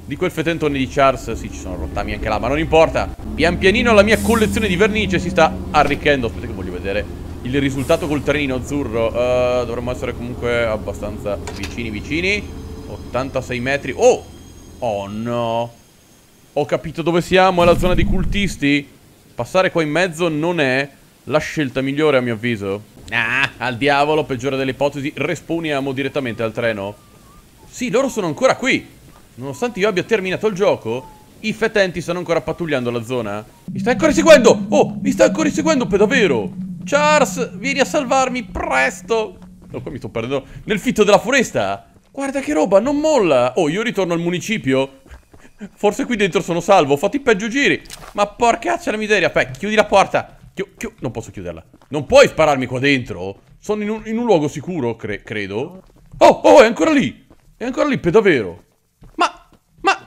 di quel fetentone di Charles. Sì, ci sono rottami anche là, ma non importa. Pian pianino la mia collezione di vernice si sta arricchendo. Aspetta che voglio vedere il risultato col trenino azzurro. uh, Dovremmo essere comunque abbastanza vicini vicini. Ottantasei metri. Oh! Oh no! Ho capito dove siamo, è la zona di cultisti. Passare qua in mezzo non è la scelta migliore a mio avviso. Ah, al diavolo, peggiore delle ipotesi, respawniamo direttamente al treno. Sì, loro sono ancora qui. Nonostante io abbia terminato il gioco, i fetenti stanno ancora pattugliando la zona. Mi stai ancora seguendo? Oh, mi stai ancora seguendo per davvero? Charles, vieni a salvarmi, presto. No, qua mi sto perdendo nel fitto della foresta. Guarda che roba, non molla. Oh, io ritorno al municipio. Forse qui dentro sono salvo, ho fatto i peggio giri. Ma porcaccia la miseria. Aspetta, chiudi la porta. Chi chi non posso chiuderla. Non puoi spararmi qua dentro. Sono in un, in un luogo sicuro, cre credo. Oh, oh, è ancora lì. È ancora lì per davvero. Ma, ma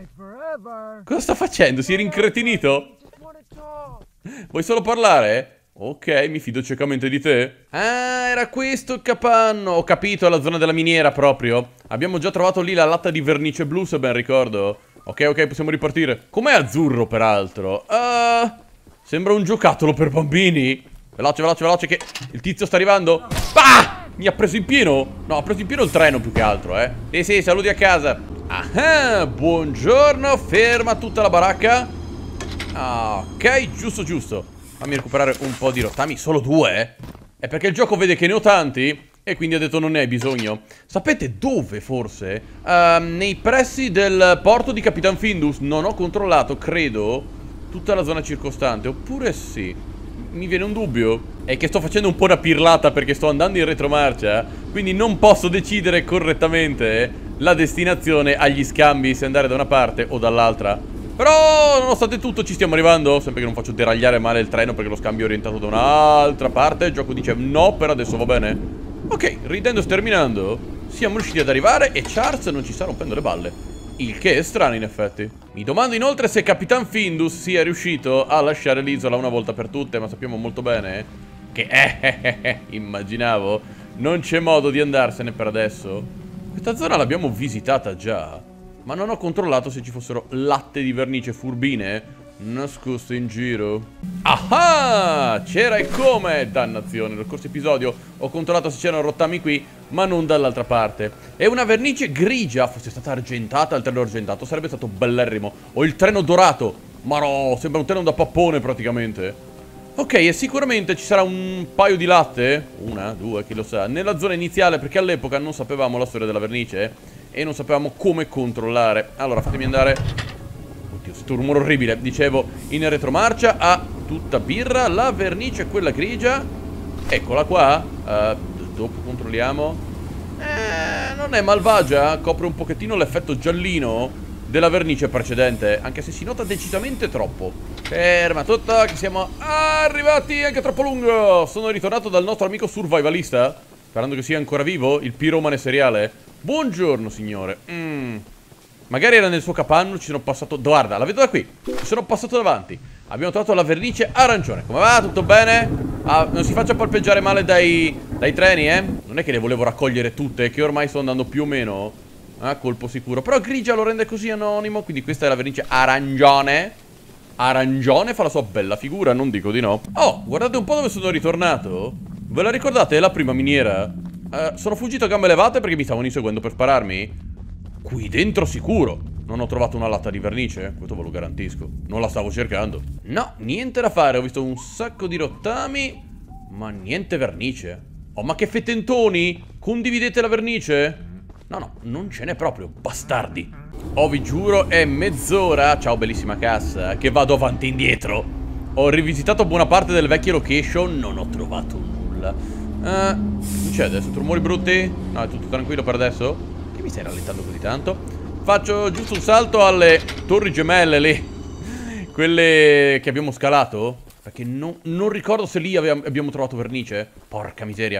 cosa sta facendo? Si è rincretinito? Vuoi solo parlare? Ok, mi fido ciecamente di te. Ah, era questo il capanno. Ho capito, è la zona della miniera proprio. Abbiamo già trovato lì la latta di vernice blu, se ben ricordo. Ok, ok, possiamo ripartire. Com'è azzurro, peraltro? Uh, sembra un giocattolo per bambini. Veloce, veloce, veloce, che il tizio sta arrivando. Ah! Mi ha preso in pieno? No, ha preso in pieno il treno più che altro, eh. Sì, sì, saluti a casa. Ah, buongiorno, ferma tutta la baracca. Ok, giusto, giusto. Fammi recuperare un po' di rottami, solo due, eh? È perché il gioco vede che ne ho tanti e quindi ha detto non ne hai bisogno. Sapete dove forse? Uh, nei pressi del porto di Capitan Findus. Non ho controllato, credo, tutta la zona circostante. Oppure sì. Mi viene un dubbio. È che sto facendo un po' una pirlata perché sto andando in retromarcia, quindi non posso decidere correttamente la destinazione agli scambi, se andare da una parte o dall'altra. Però, nonostante tutto, ci stiamo arrivando. Sempre che non faccio deragliare male il treno perché lo scambio è orientato da un'altra parte. Il gioco dice no, per adesso va bene. Ok, ridendo e sterminando, siamo riusciti ad arrivare e Charles non ci sta rompendo le balle. Il che è strano, in effetti. Mi domando inoltre se Capitan Findus sia riuscito a lasciare l'isola una volta per tutte. Ma sappiamo molto bene che, eh, eh, eh, eh, immaginavo, non c'è modo di andarsene per adesso. Questa zona l'abbiamo visitata già, ma non ho controllato se ci fossero latte di vernice furbine nascoste in giro. Ah! C'era e come! Dannazione, nel corso episodio ho controllato se c'erano rottami qui, ma non dall'altra parte. E una vernice grigia, fosse stata argentata, il treno argentato sarebbe stato bellerrimo. O il treno dorato, ma no, sembra un treno da pappone praticamente. Ok, e sicuramente ci sarà un paio di latte, una, due, chi lo sa, nella zona iniziale, perché all'epoca non sapevamo la storia della vernice e non sapevamo come controllare. Allora, fatemi andare. Oddio, sento un rumore orribile. Dicevo, in retromarcia a tutta birra. La vernice è quella grigia. Eccola qua. uh, Dopo controlliamo. Eh, non è malvagia. Copre un pochettino l'effetto giallino della vernice precedente, anche se si nota decisamente troppo. Ferma tutta, che siamo arrivati anche troppo lungo. Sono ritornato dal nostro amico survivalista, sperando che sia ancora vivo, il piromane seriale. Buongiorno signore. mm. Magari era nel suo capanno, ci sono passato. Guarda, la vedo da qui, ci sono passato davanti. Abbiamo trovato la vernice arancione. Come va? Tutto bene? Ah, non si faccia palpeggiare male dai, dai treni, eh? Non è che le volevo raccogliere tutte, che ormai sto andando più o meno a colpo sicuro. Però grigia lo rende così anonimo. Quindi questa è la vernice arancione. Arancione fa la sua bella figura, non dico di no. Oh, guardate un po' dove sono ritornato. Ve la ricordate la prima miniera? Uh, sono fuggito a gambe levate perché mi stavano inseguendo per spararmi. Qui dentro sicuro non ho trovato una latta di vernice, questo ve lo garantisco. Non la stavo cercando. No, niente da fare, ho visto un sacco di rottami, ma niente vernice. Oh, ma che fetentoni! Condividete la vernice? No, no, non ce n'è proprio, bastardi. Oh, vi giuro, è mezz'ora, ciao bellissima cassa, che vado avanti e indietro. Ho rivisitato buona parte delle vecchie location, non ho trovato nulla. Uh, succede? Sono rumori brutti? No, è tutto tranquillo per adesso? Che mi stai rallentando così tanto? Faccio giusto un salto alle torri gemelle lì, quelle che abbiamo scalato, perché non, non ricordo se lì abbiamo, abbiamo trovato vernice. Porca miseria.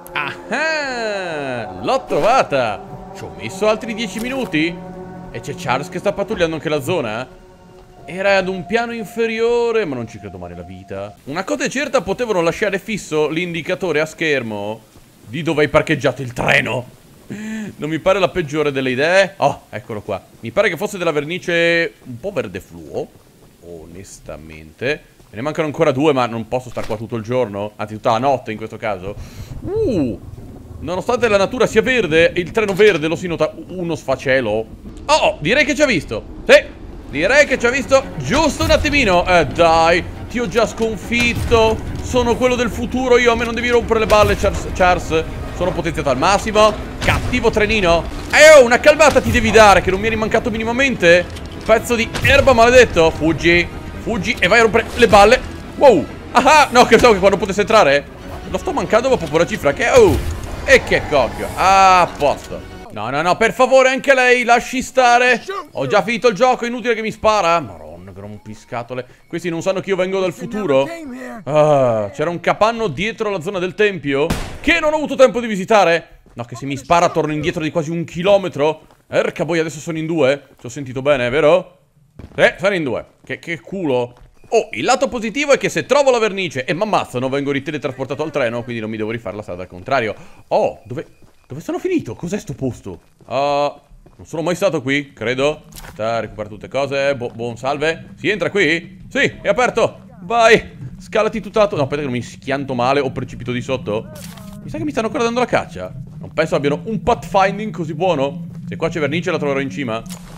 Ah, l'ho trovata. Ci ho messo altri dieci minuti e c'è Charles che sta pattugliando anche la zona. Era ad un piano inferiore, ma non ci credo mai nella vita. Una cosa è certa, potevano lasciare fisso l'indicatore a schermo di dove hai parcheggiato il treno. Non mi pare la peggiore delle idee. Oh, eccolo qua. Mi pare che fosse della vernice un po' verde fluo, onestamente. Me ne mancano ancora due, ma non posso stare qua tutto il giorno. Anzi, tutta la notte in questo caso. Uh, nonostante la natura sia verde, il treno verde lo si nota uno sfacelo. Oh, direi che ci ha visto. Sì, direi che ci ha visto giusto un attimino. Eh, dai, ti ho già sconfitto. Sono quello del futuro io, a me non devi rompere le balle, Charles. Charles. Sono potenziato al massimo. Cattivo trenino. Eh, oh, una calmata ti devi dare, che non mi eri mancato minimamente. Pezzo di erba maledetto. Fuggi, fuggi e vai a rompere le balle. Wow. Ah, no, che so che quando potesse entrare. Lo sto mancando ma proprio la cifra che... Oh, e che cocchio. Ah, a posto. No, no, no, per favore anche lei, lasci stare. Ho già finito il gioco, è inutile che mi spara. Maronna, che rompiscatole. Questi non sanno che io vengo dal futuro. Ah, c'era un capanno dietro la zona del tempio che non ho avuto tempo di visitare. No, che se mi spara torno indietro di quasi un chilometro. Erca boia, adesso sono in due. Ci ho sentito bene, vero? Eh, sono in due. Che, che culo. Oh, il lato positivo è che se trovo la vernice e mi ammazzano vengo riteletrasportato al treno, quindi non mi devo rifare la strada al contrario. Oh, dove... Dove sono finito? Cos'è sto posto? Uh, non sono mai stato qui, credo. Sta, recupera tutte cose. Bo buon salve. Si entra qui? Sì, è aperto. Vai. Scalati tutt'altro. No, aspetta che non mi schianto male o precipito di sotto. Mi sa che mi stanno ancora dando la caccia. Non penso abbiano un pathfinding così buono. Se qua c'è vernice la troverò in cima.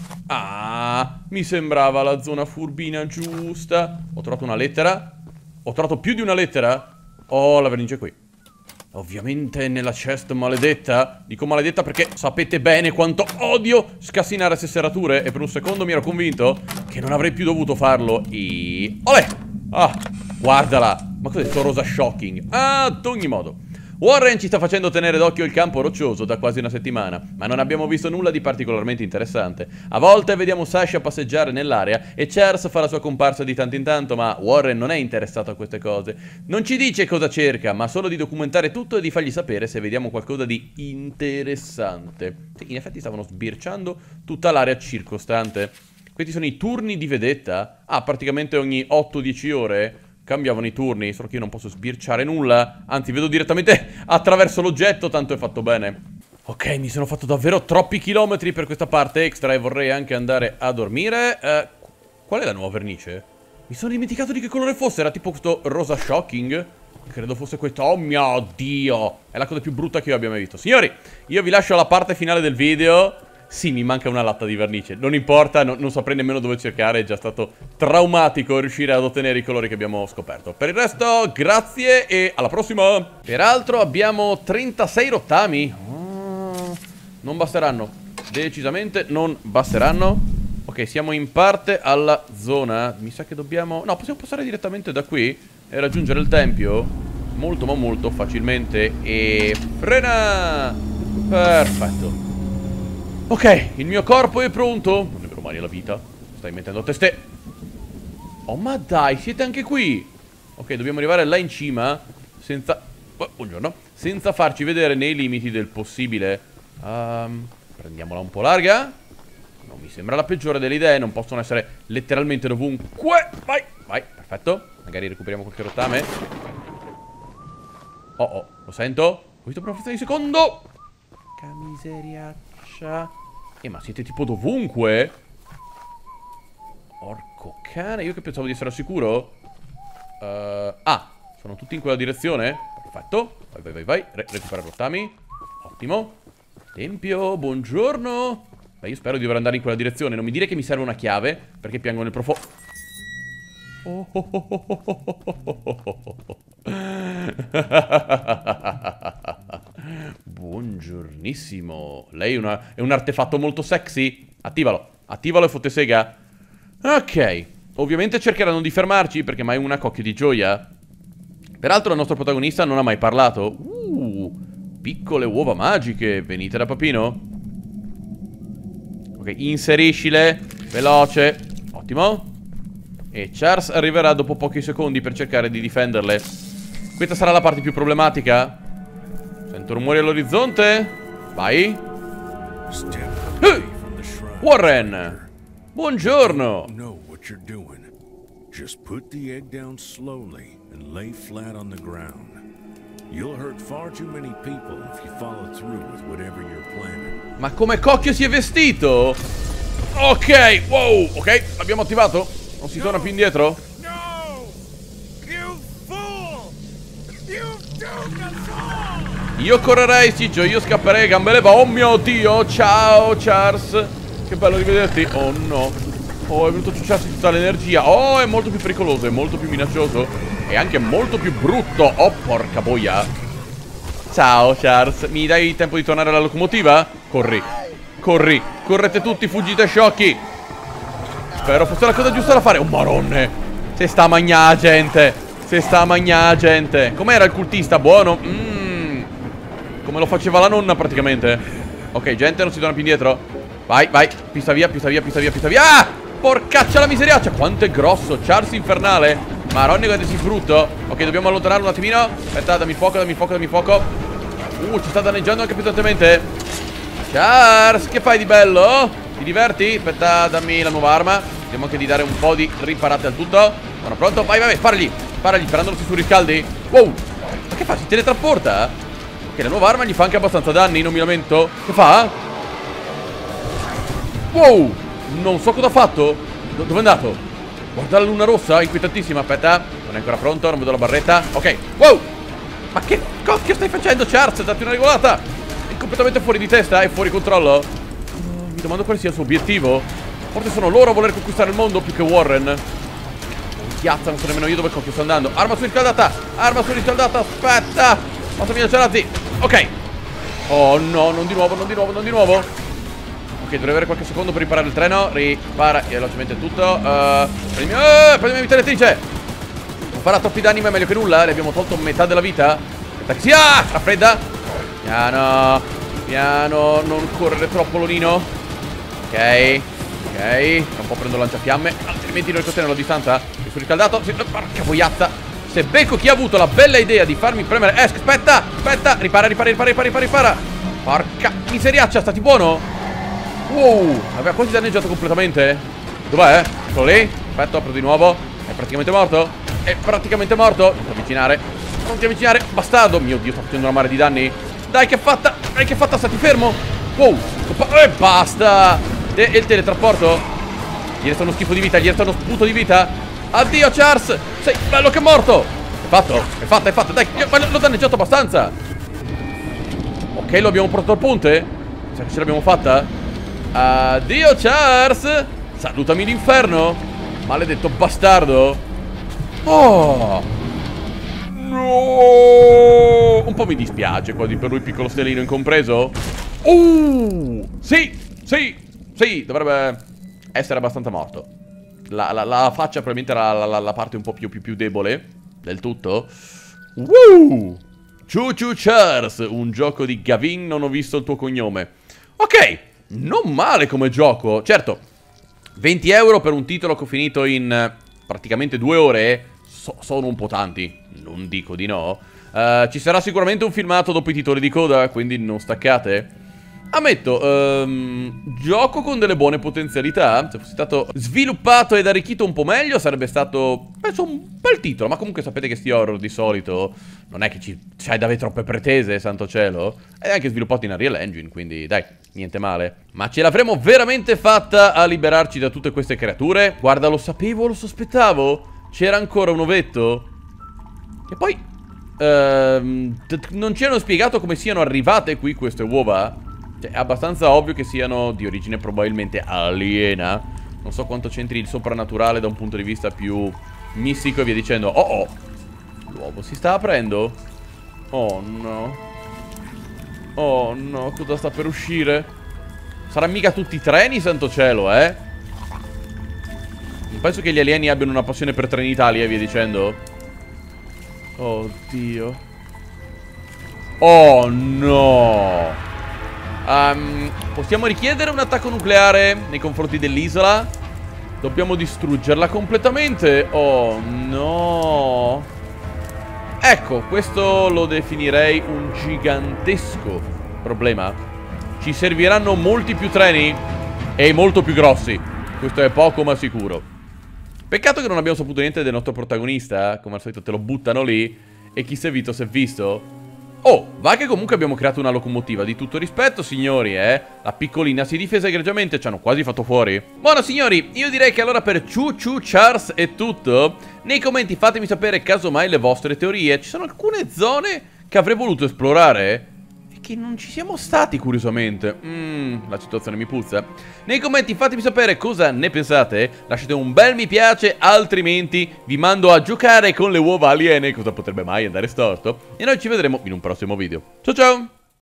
Ah, mi sembrava la zona furbina giusta. Ho trovato una lettera. Ho trovato più di una lettera. Oh, la vernice è qui. Ovviamente nella chest maledetta. Dico maledetta perché sapete bene quanto odio scassinare se serrature. E per un secondo mi ero convinto che non avrei più dovuto farlo. E... Olè! Ah, guardala. Ma cos'è sto rosa shocking? Ah, ad ogni modo Warren ci sta facendo tenere d'occhio il campo roccioso da quasi una settimana, ma non abbiamo visto nulla di particolarmente interessante. A volte vediamo Sasha passeggiare nell'area e Charles fa la sua comparsa di tanto in tanto, ma Warren non è interessato a queste cose. Non ci dice cosa cerca, ma solo di documentare tutto e di fargli sapere se vediamo qualcosa di interessante. Sì, in effetti stavano sbirciando tutta l'area circostante. Questi sono i turni di vedetta. Ah, praticamente ogni otto dieci ore cambiavano i turni, solo che io non posso sbirciare nulla. Anzi, vedo direttamente attraverso l'oggetto, tanto è fatto bene. Ok, mi sono fatto davvero troppi chilometri per questa parte extra e vorrei anche andare a dormire. eh, Qual è la nuova vernice? Mi sono dimenticato di che colore fosse, era tipo questo rosa shocking. Credo fosse questo, oh mio Dio. È la cosa più brutta che io abbia mai visto. Signori, io vi lascio alla parte finale del video. Sì, mi manca una latta di vernice. Non importa, no, non saprei nemmeno dove cercare. È già stato traumatico riuscire ad ottenere i colori che abbiamo scoperto. Per il resto, grazie e alla prossima. Peraltro abbiamo trentasei rottami. Oh, non basteranno. Decisamente non basteranno. Ok, siamo in parte alla zona. Mi sa che dobbiamo... No, possiamo passare direttamente da qui e raggiungere il tempio molto ma molto facilmente. E frena. Perfetto. Ok, il mio corpo è pronto. Non ne avrò mai nella vita. Stai mettendo a teste. Oh, ma dai, siete anche qui. Ok, dobbiamo arrivare là in cima senza... Oh, buongiorno. Senza farci vedere nei limiti del possibile. um, Prendiamola un po' larga. Non mi sembra la peggiore delle idee. Non possono essere letteralmente dovunque. Vai, vai, perfetto. Magari recuperiamo qualche rottame. Oh, oh, lo sento. Ho visto per una frazione di secondo. Che miseria. Eh, ma siete tipo dovunque? Porco cane, io che pensavo di essere al sicuro. uh, Ah, sono tutti in quella direzione? Perfetto, vai vai vai vai. Re Recupera rottami. Ottimo. Tempio, buongiorno. Beh, io spero di dover andare in quella direzione. Non mi dire che mi serve una chiave, perché piango nel profondo. Oh, oh, oh, oh, oh, oh, oh, oh, oh. Buongiornissimo. Lei è, una, è un artefatto molto sexy. Attivalo, attivalo e fotte sega. Ok, ovviamente cercheranno di fermarci perché mai una cocchio di gioia. Peraltro il nostro protagonista non ha mai parlato. Uh, piccole uova magiche. Venite da papino. Ok, inseriscile. Veloce. Ottimo. E Charles arriverà dopo pochi secondi per cercare di difenderle. Questa sarà la parte più problematica. Sento rumori all'orizzonte. Vai. uh, Warren, buongiorno. Know what you're doing. Just put the egg down slowly and lay flat on the ground. You'll hurt far too many people if you follow through with whatever you're planning. Ma come cocchio si è vestito? Ok, wow, ok, l'abbiamo attivato? Non si torna più indietro? No! You fool! You doomed us all! Io correrei, Ciccio, io scapperei, gambe leva. Oh mio Dio, ciao Charles. Che bello rivederti. Oh no. Oh, è venuto a ciucciarsi tutta l'energia. Oh, è molto più pericoloso, è molto più minaccioso. E anche molto più brutto. Oh, porca boia. Ciao Charles, mi dai tempo di tornare alla locomotiva? Corri, corri, correte tutti, fuggite sciocchi. Spero fosse la cosa giusta da fare. Oh maronne, se sta a magnà gente, se sta a magnà gente. Com'era il cultista? Buono? Mmm, come lo faceva la nonna praticamente. Ok gente, non si torna più indietro. Vai, vai, pista via, pista via, pista via, pista via. Ah, porcaccia la miseriaccia. Quanto è grosso, Charles infernale. Maronni, guarda, si brutto. Ok, dobbiamo allontanarlo un attimino. Aspetta, dammi fuoco, dammi fuoco, dammi fuoco. Uh, ci sta danneggiando anche pesantemente. Charles, che fai di bello? Ti diverti? Aspetta, dammi la nuova arma. Vediamo anche di dare un po' di riparate al tutto. Sono pronto? Vai, vai, vai, sparagli. Sparagli, sperandolo si surriscaldi. Wow, ma che fa? Si teletrasporta? Ok, la nuova arma gli fa anche abbastanza danni, non mi lamento. Che fa? Wow, non so cosa ha fatto. Do- dove è andato? Guarda la luna rossa, inquietantissima. Aspetta, non è ancora pronto, non vedo la barretta. Ok, wow. Ma che cocchio stai facendo, Charles? Datti una regolata. È completamente fuori di testa, è fuori controllo. Oh, mi domando quale sia il suo obiettivo. Forse sono loro a voler conquistare il mondo più che Warren. Piazza, non so nemmeno io dove cocchio sto andando. Arma surriscaldata, arma surriscaldata. Aspetta, passami da Cerazzi. Ok. Oh no, non di nuovo, non di nuovo, non di nuovo. Ok, dovrei avere qualche secondo per riparare il treno. Ripara velocemente tutto. uh, Prendimi, uh, prendimi vitellettrice. Farà troppi danni ma è meglio che nulla. Le abbiamo tolto metà della vita. Taxi, ah, raffredda. Piano, piano, non correre troppo Lonino. Ok, ok. Un po' prendo lanciafiamme, altrimenti non riesco a tenere la distanza. Mi sono riscaldato, sì, porca boiazza. Se becco chi ha avuto la bella idea di farmi premere. Eh, aspetta, aspetta. Ripara, ripara, ripara, ripara, ripara, ripara. Porca miseriaccia, stati buono. Wow, aveva quasi danneggiato completamente. Dov'è? Eccolo lì. Aspetta, apro di nuovo. È praticamente morto. È praticamente morto. Non ti avvicinare. Non ti avvicinare. Bastardo. Mio Dio, sta facendo una mare di danni. Dai che è fatta. Dai che è fatta. Stati fermo. Wow. E basta. E il teletrasporto. Gli resta uno schifo di vita. Gli resta uno sputo di vita. Addio Charles. Sei bello che è morto. È fatto. È fatta, è fatta. Dai, l'ho danneggiato abbastanza. Ok, lo abbiamo portato al ponte. Sa che ce l'abbiamo fatta. Addio Charles. Salutami l'inferno. Maledetto bastardo. Oh no. Un po' mi dispiace quasi per lui, piccolo stellino incompreso. Uh Sì, sì, sì, dovrebbe essere abbastanza morto. La, la, la faccia probabilmente era la, la, la parte un po' più, più, più debole del tutto. Woo! Choo Choo Charles, un gioco di Gavin, non ho visto il tuo cognome. Ok, non male come gioco. Certo, venti euro per un titolo che ho finito in praticamente due ore so, sono un po' tanti, non dico di no. uh, Ci sarà sicuramente un filmato dopo i titoli di coda, quindi non staccate. Ammetto, um, gioco con delle buone potenzialità. Se fosse stato sviluppato ed arricchito un po' meglio sarebbe stato, penso, un bel titolo. Ma comunque sapete che sti horror di solito non è che ci c'hai da avere troppe pretese, santo cielo. È anche sviluppato in Unreal Engine, quindi dai, niente male. Ma ce l'avremo veramente fatta a liberarci da tutte queste creature? Guarda, lo sapevo, lo sospettavo. C'era ancora un ovetto. E poi ehm, non ci hanno spiegato come siano arrivate qui queste uova. Cioè, è abbastanza ovvio che siano di origine probabilmente aliena. Non so quanto c'entri il soprannaturale da un punto di vista più mistico e via dicendo. Oh oh, l'uovo si sta aprendo. Oh no. Oh no, cosa sta per uscire? Saranno mica tutti treni, santo cielo, eh? Non penso che gli alieni abbiano una passione per Trenitalia e via dicendo. Oddio. Oh no. Um, possiamo richiedere un attacco nucleare nei confronti dell'isola? Dobbiamo distruggerla completamente? Oh no. Ecco, questo lo definirei un gigantesco problema. Ci serviranno molti più treni e molto più grossi. Questo è poco ma sicuro. Peccato che non abbiamo saputo niente del nostro protagonista. Come al solito te lo buttano lì e chi si è visto si è visto. Oh, va che comunque abbiamo creato una locomotiva. Di tutto rispetto, signori, eh. La piccolina si è difesa egregiamente, ci hanno quasi fatto fuori. Buono, signori, io direi che allora per Choo Choo Charles è tutto. Nei commenti fatemi sapere casomai le vostre teorie. Ci sono alcune zone che avrei voluto esplorare e che non ci siamo stati, curiosamente. Mmm, la situazione mi puzza. Nei commenti fatemi sapere cosa ne pensate. Lasciate un bel mi piace, altrimenti vi mando a giocare con le uova aliene. Cosa potrebbe mai andare storto? E noi ci vedremo in un prossimo video. Ciao ciao!